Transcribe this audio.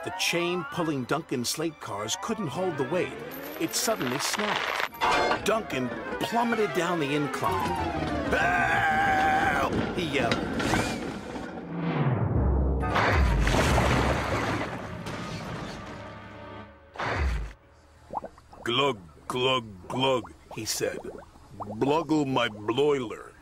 The chain pulling Duncan's slate cars couldn't hold the weight. It suddenly snapped. Duncan plummeted down the incline. "Help!" he yelled. "Glug, glug, glug," he said. "Bluggle my bloiler."